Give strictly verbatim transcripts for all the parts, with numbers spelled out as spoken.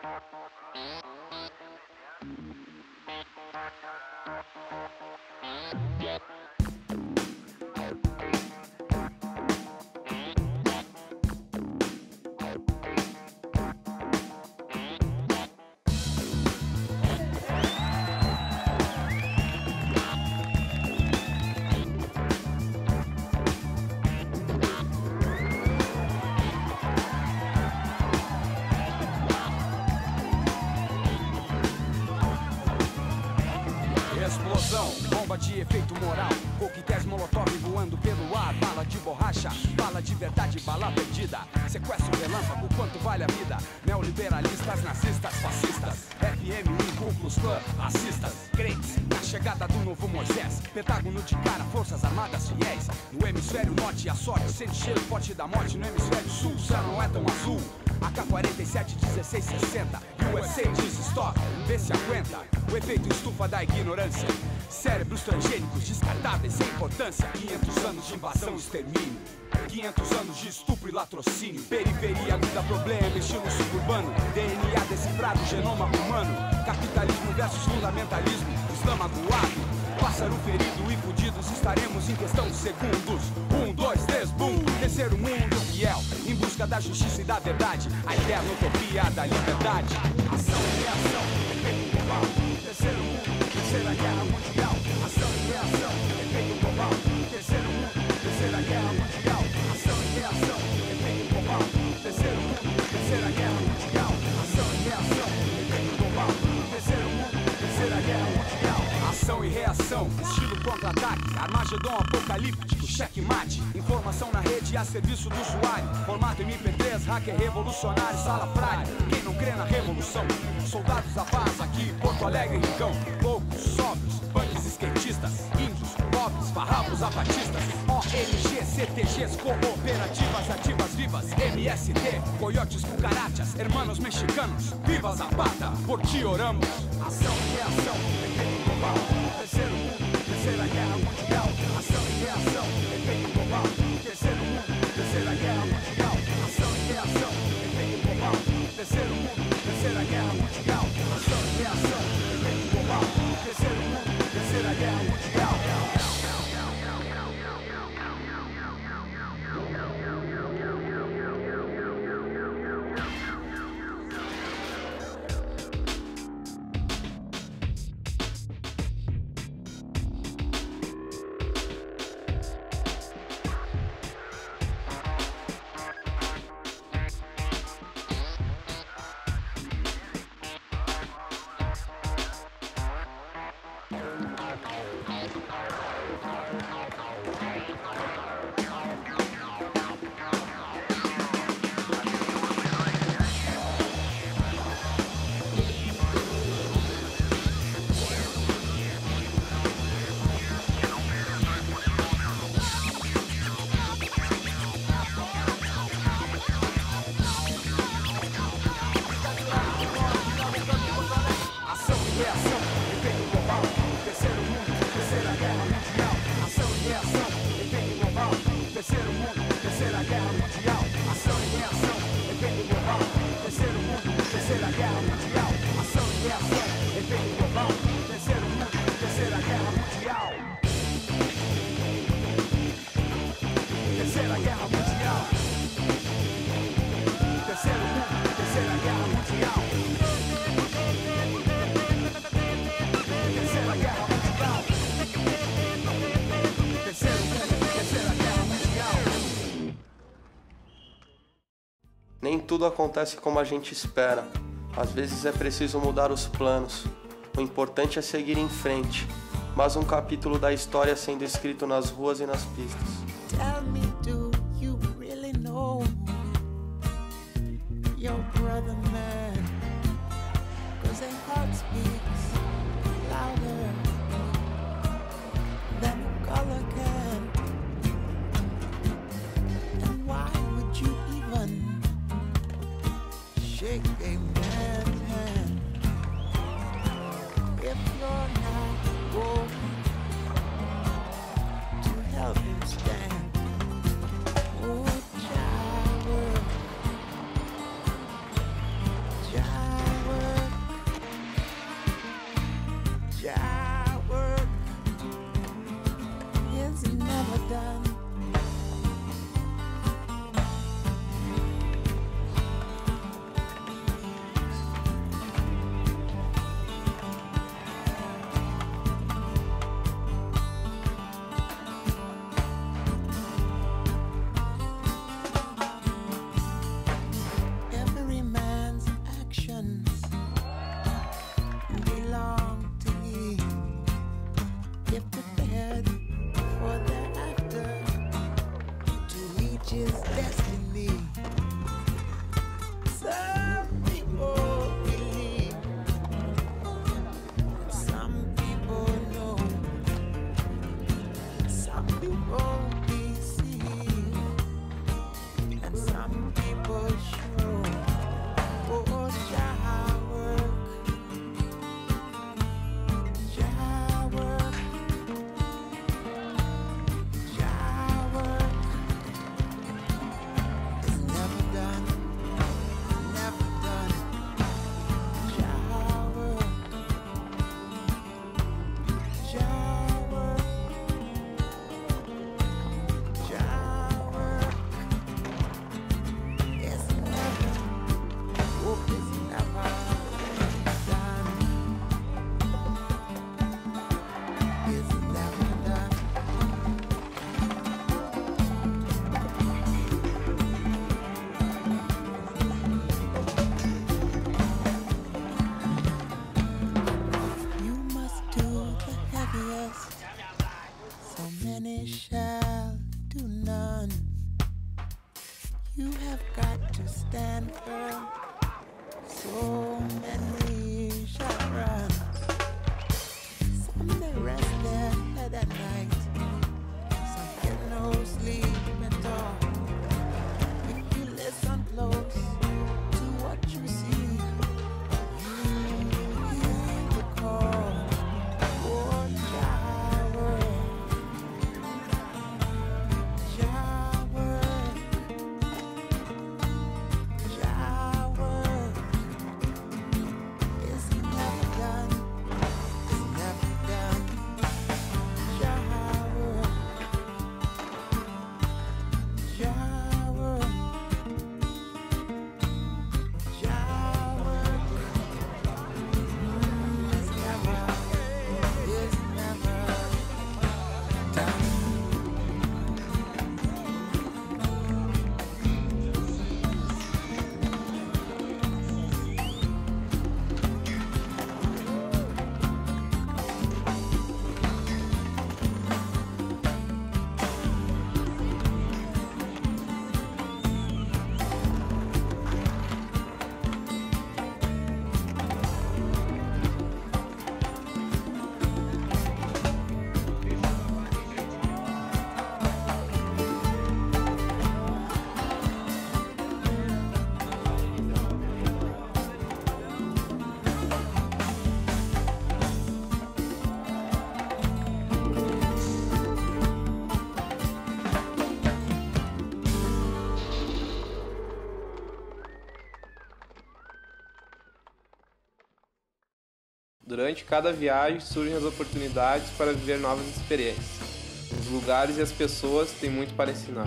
Bomba de efeito moral, coquetéis molotov voando pelo ar, bala de borracha, bala de verdade, bala perdida, sequestro relâmpago, quanto vale a vida? Neoliberalistas, nazistas, fascistas, F M I, Ku Klux Klan, racistas, crentes na chegada do novo Moisés, Pentágono de cara, forças armadas fiéis. No hemisfério norte a sorte sente cheiro forte da morte, no hemisfério sul o céu não é tão azul. A K quarenta e sete, dezesseis sessenta, U S A diz stop, vê se aguenta. O efeito estufa da ignorância, cérebros transgênicos descartáveis sem importância. Quinhentos anos de invasão e extermínio, quinhentos anos de estupro e latrocínio. Periferia, luta, problema, estilo suburbano, D N A decifrado, genoma humano. Capitalismo versus fundamentalismo, Islã magoado, pássaro ferido e fudidos. Estaremos em questão de segundos. Um, dois, três, bum. Terceiro mundo fiel, em busca da justiça e da verdade, a eterna utopia da liberdade. Ação e reação, efeito global. Terceiro mundo, terceira guerra mundial. Ação e reação, efeito global. Terceiro mundo, terceira guerra mundial. Ação e reação, efeito global. Terceiro mundo, terceira guerra mundial. Ação e reação, efeito global. Terceiro mundo, terceira guerra mundial. Ação e reação, estilo contra-ataque, Armagedon apocalíptico, checkmate. Informação na rede a serviço do usuário. Formato M P três, hacker revolucionário, salafrário. Quem não crê na revolução? Soldados da paz aqui, Porto Alegre, Rincão. Loucos, sóbrios, punks, skatistas, índios, pobres, farrapos, zapatistas. O N G, C T Gs, cooperativas ativas vivas. M S T, coiotes, cucarachas, hermanos mexicanos. Viva Zapata, por ti oramos. Ação e reação, efeito global. Terceiro mundo, terceira guerra mundial. Ação e reação, efeito global. Terceiro mundo, terceira guerra mundial. Ação e reação, efeito global. Terceiro mundo, terceira guerra mundial. Ação e reação, efeito global. Terceiro mundo, terceira guerra mundial. Nem tudo acontece como a gente espera. Às vezes é preciso mudar os planos. O importante é seguir em frente. Mais um capítulo da história sendo escrito nas ruas e nas pistas. Tell me, do you really know your brother, man? 'Cause their heart speaks louder than a color can. And why would you even shake a man's hand if you're not going to help him stand? Oh, child, done. Every man's actions belong to me. Get prepared for thereafter to reach his destiny. Some people believe, some people know, some people deceive, and some people show. Oh, Jah work, Jah work, Jah work. It's never done, never done. Jah work, Jah work, Jah work. It's never, oh, it's never done. It's never done. You must do the heaviest, so many shall do none. You have got to stand firm, so many shall run. Some may rest their head at night, some get no sleep at all. If you listen close to what you see, you hear the call. Oh, Jah work, Jah work, Jah work. It's never done, it's never done. Jah work, Jah work, Jah work. Mm, It's never, it's never done. Durante cada viagem surgem as oportunidades para viver novas experiências. Os lugares e as pessoas têm muito para ensinar.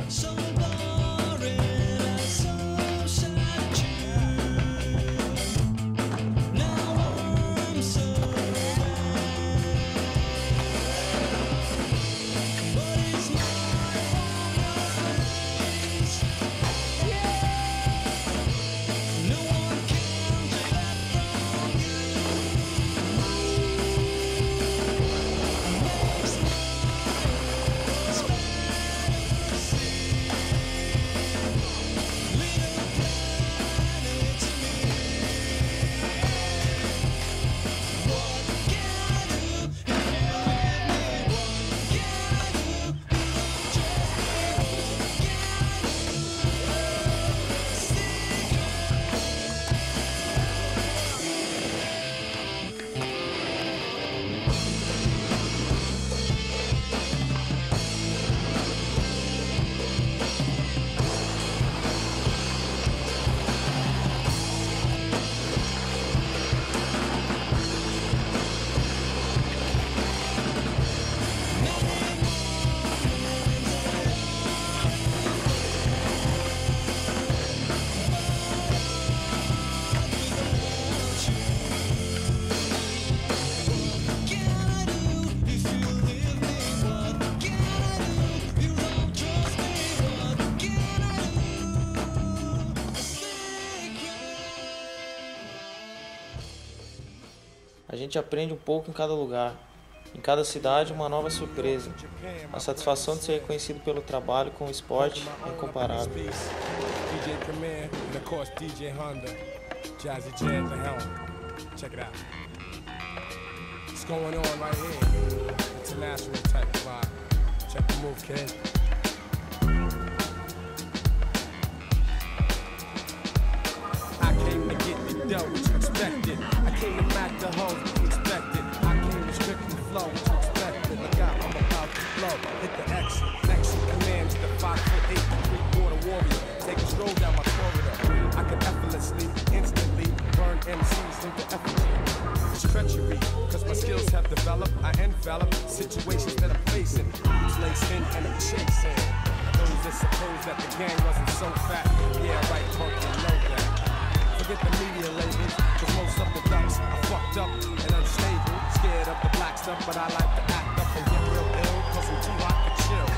gente aprende um pouco em cada lugar. Em cada cidade, uma nova surpresa. A satisfação de ser reconhecido pelo trabalho com o esporte é incomparável. D J Premier and of course D J Honda, Jazzy J at the helm. Check it out. What's going on right here? International type vibe. Check the move, kid. I came to get the dough, what you expected. I came to back the hoe, what you expected. I came to strictly flow, what you expected. Look out, I'm about to flow. Hit the exit, exit commands the five foot eight, three quarter warrior. Take a stroll down my corridor. I can effortlessly, instantly burn M Cs into effigy. It's treachery, cause my skills have developed. I envelop situations that I'm facing. Placing and I'm chasing. Those that suppose that the gang wasn't so fat. Yeah, right, punk, you know that. Forget the media labels, cause most of the ducks are fucked up and unstable. Scared of the black stuff, but I like to act up and get real ill, cause I'm too hot to chill.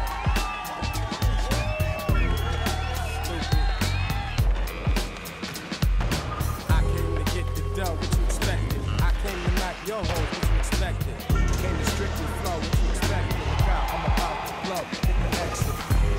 I came to get the dough, what you expected. I came to knock your hoes, what you expected. Came to strictly flow, what you expected. Look out, I'm about to blow, hit the exit.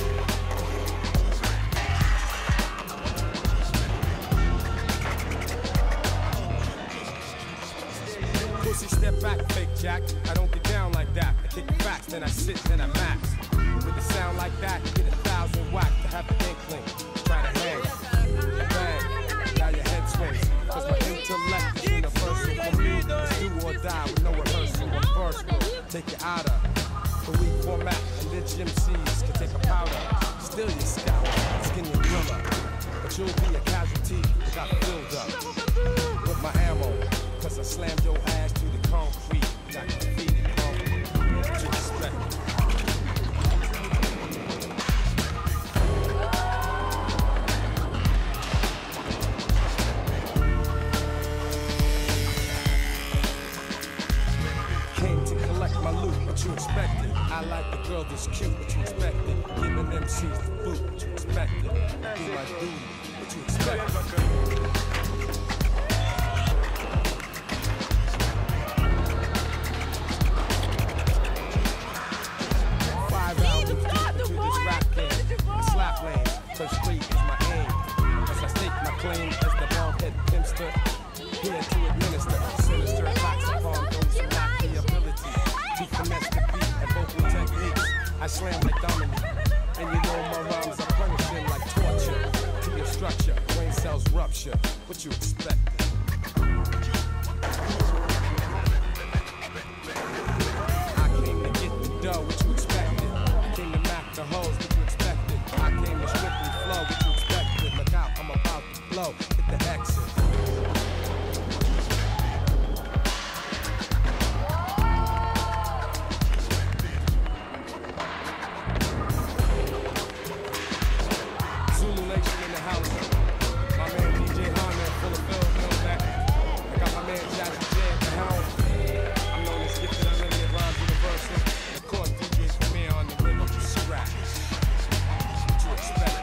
Pussy, step back, fake Jack. I don't get down like that. I kick the facts, then I sit, then I max. With a sound like that, you get a thousand whack to have an inkling. Try to hang, bang, now your head swings. Cause my intellect is universal. For me, it's do or die with no rehearsal. Reverse will take you out of the weak format. And ditch M Cs can take a powder. Still your scalp, skin your thriller. But you'll be a casualty that got filled up with my ammo. Cause I slammed your ass to the concrete. Got your feet in concrete. What you expect? Came to collect my loot, what you expected? I like the girl that's cute, what you expected? Giving M Cs the boot, what you expected? Do my duty, what you expected? First street is my aim, as I state my claim as the bald-head pimster, here to administer sinister attacks upon those who lack the ability to finesse the beat and vocal techniques. I slam like Dominique, and you know my rhymes are punishing like torture to your structure, brain cells rupture. What you expected? I came to get the dough, what you expected? I came to knock the hoes, what you expected? I came to strictly flow, what you expected? Look out, I'm about to blow, hit the exit. Zulu Nation in the house. My man D J Honda, full of Phil, know that. I got my man Jazzy J at the helm. I'm known as Gifted Unlimited Rhymes Universal. And of course, D J Premier on the rhythm of the scratch. What you expected?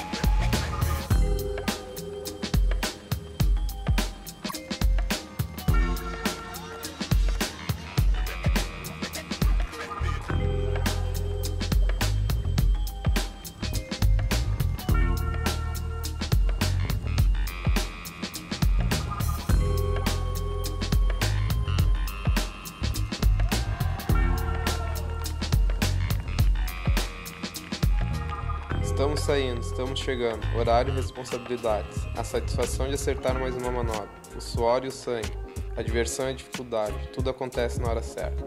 Estamos saindo, estamos chegando. Horário e responsabilidades. A satisfação de acertar mais uma manobra. O suor e o sangue. A diversão e a dificuldade. Tudo acontece na hora certa.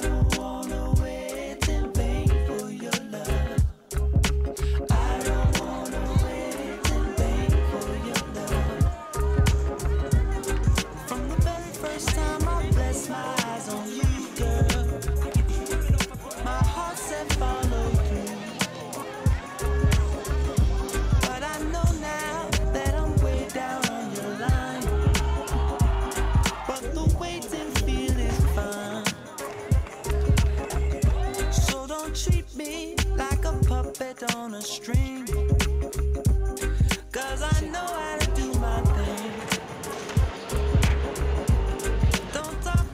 On a string, cause I know how to do my thing. Don't talk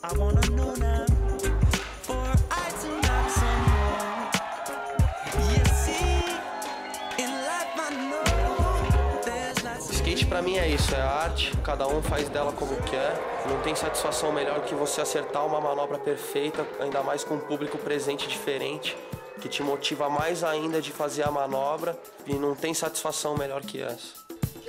I wanna know now, for I to love someone. You see, in life I know there's lots of... Skate pra mim é isso, é arte, cada um faz dela como quer. Não tem satisfação melhor que você acertar uma manobra perfeita, ainda mais com um público presente diferente, que te motiva mais ainda de fazer a manobra, e não tem satisfação melhor que essa.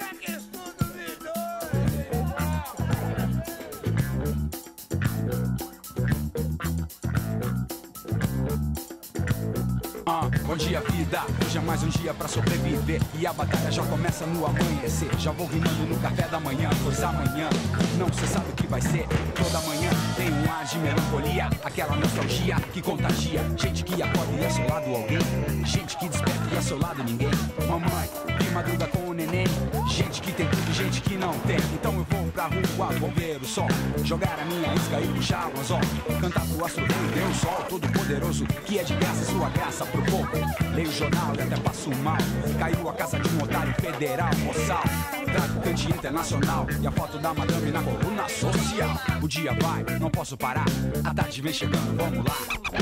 Ah, bom dia vida, hoje é mais um dia pra sobreviver e a batalha já começa no amanhecer. Já vou rimando no café da manhã, pois amanhã não cê sabe o que vai ser. Toda manhã tem um ar de melancolia, aquela nostalgia que contagia. Gente que acorda e é seu lado alguém, gente que desperta e é seu lado ninguém. Mamãe que madruga com o neném, gente que tem tudo e gente que não tem. Então eu vou pra rua, vou ver o sol, jogar a minha isca e puxar o anzol, cantar pro astro rei Deus Sol todo poderoso, que é de graça sua graça pro povo. Leio o jornal e até passo mal, caiu a casa de um otário federal, moçal. Traficante internacional e a foto da madame na coluna social. O dia vai, não posso parar, a tarde vem chegando, vamos lá.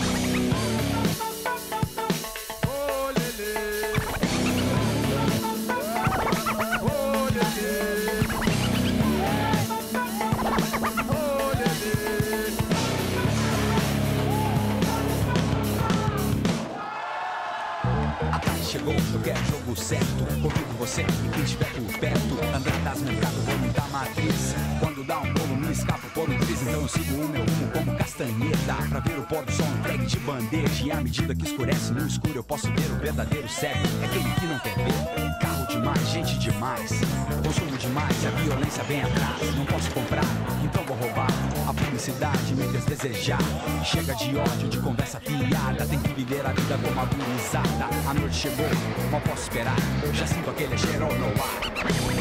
Chegou, eu quero jogo certo, convido você e quem estiver por perto. Andar das mercado, vou muita matriz. Quando dá um bolo, me escapo por um triz. Então eu sigo o meu rumo como castanheta, pra ver o pôr do sol entregue de bandeja. E à medida que escurece no escuro, eu posso ver o verdadeiro cego. É aquele que não quer ver. Carro demais, gente demais, consumo demais e a violência vem atrás. Não posso comprar, então vou roubar. A publicidade me fez desejar. Chega de ódio, de conversa fiada. Tem que viver a vida como a gurizada. A noite chegou, mal posso esperar. Já sinto aquele cheiro no ar.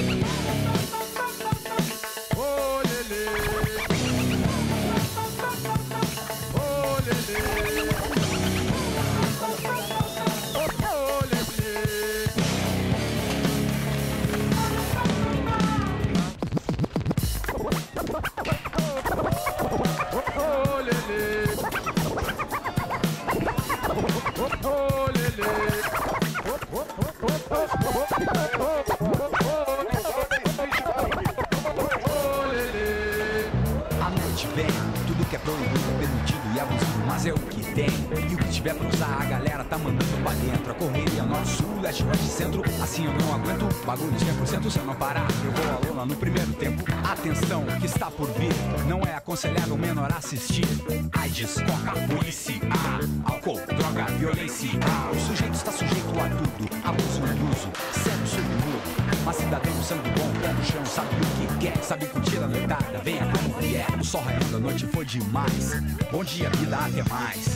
Oh, lelê. Oh, lelê. Oh, lelê. Oh, lelê. Oh, lelê. A noite vem, tudo que é proibido, permitido e abusivo, mas é o que tem. E o que tiver pra usar, a galera tá mandando pra dentro. A correria norte, sul, leste, oeste, centro. Assim eu não aguento, bagulho cem por cento. Se eu não parar, eu vou à lona no primeiro tempo. Atenção, que está por vir, não é aconselhável menor assistir. AIDS, coca, polícia, álcool, droga, violência. O sujeito está sujeito a tudo, abuso e uso, sério submudo. Mas cidadão, sangue bom, pé no chão, sabe o que quer, sabe curtir a noitada, venha como vier. O sol raiando, a noite foi demais. Bom dia, vida, até mais.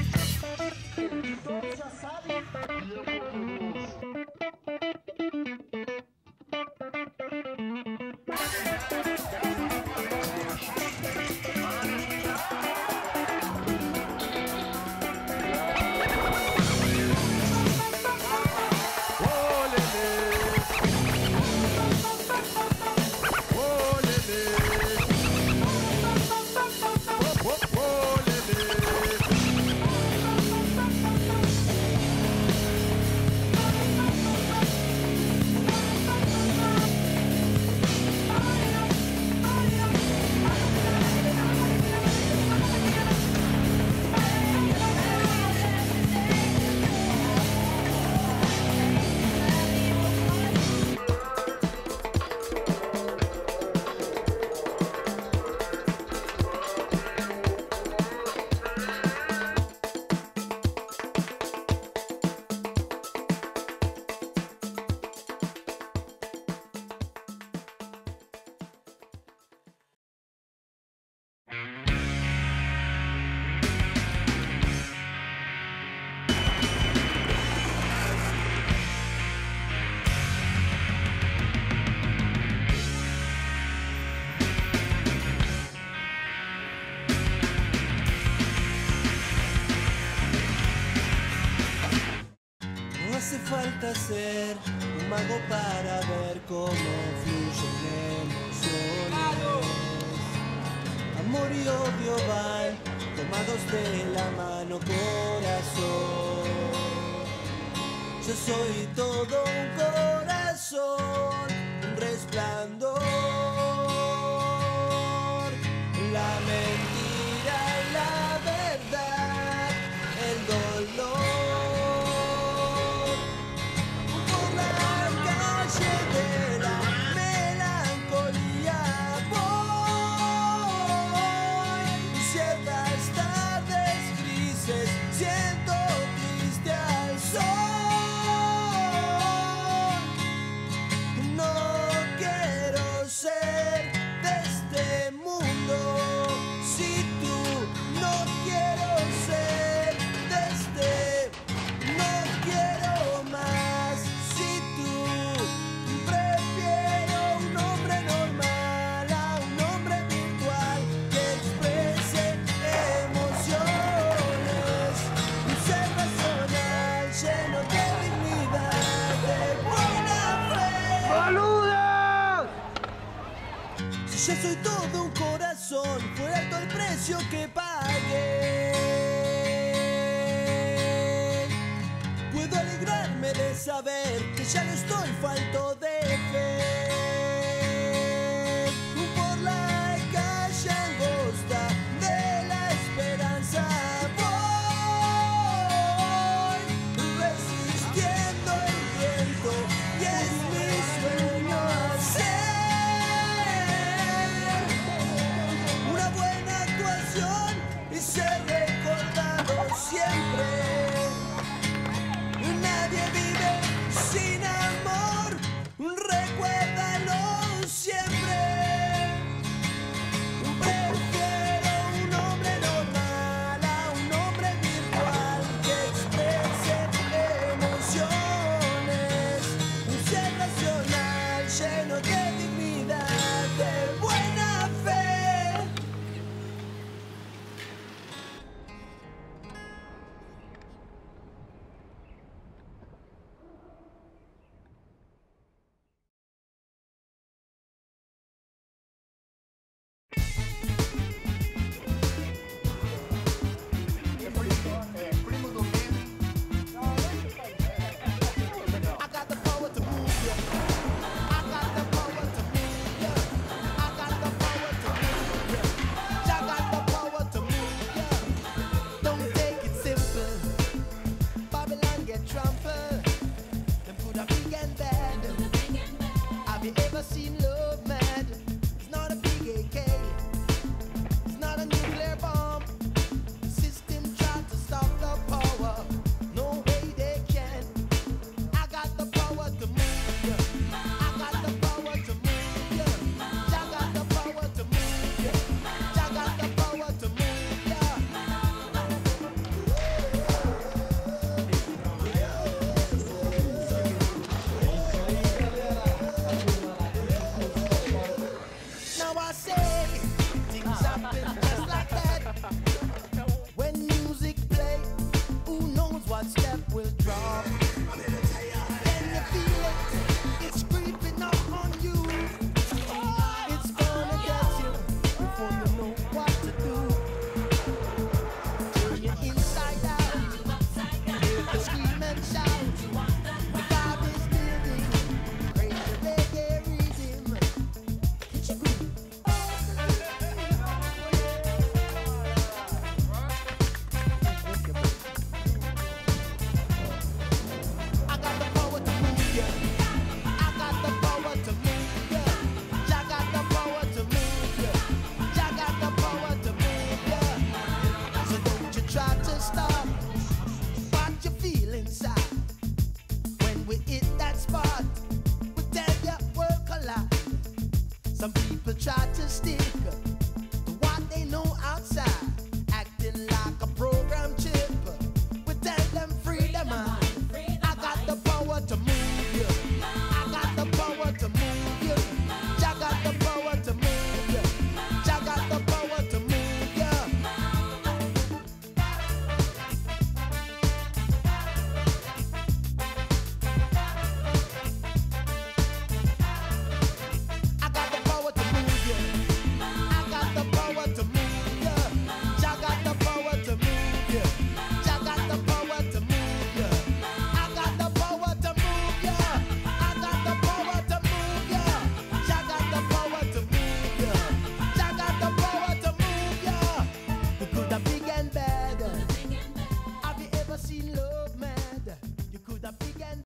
falta ser un mago para ver cómo fluyen emociones. amor y odio van tomados de la mano, corazón. Yo soy todo un corazón, un resplandor. La mentira, la verdad, el dolor. Por la calle de la melancolía voy. Ciertas tardes grises siento triste al sol. No quiero ser de este mundo. Si tú no quiero ser de este, no quiero más. Si tú prefiero un hombre normal a un hombre virtual que exprese emociones, un ser racional lleno de dignidad, de buena fe. Si yo soy todo un corazón, fue alto el precio que pagué. Puedo alegrarme de saber que ya no estoy falto de fe. Por la calle angosta de la esperanza voy, resistiendo el viento, y es mi sueño hacer una buena actuación y ser recordado siempre. Nadie vive sin amor, recuérdalo siempre. Prefiero un hombre normal a un hombre virtual que exprese emociones, un ser racional lleno de dignidad, de buena fe. I got the power to move you. I got the power to move you. I got the power to move you. I got the power to move you. Don't take it simple. Babylon get trampled. Them could have big and bad. Have you ever seen love mad? It's not a big A K. It's not a nuclear bomb. The system tried to stop the power. No way they can. I got the power to move you. I got the power to move you. I got the power to move you. I got the power to move you. Now I say things happen just like that. When music play, who knows what step will drop?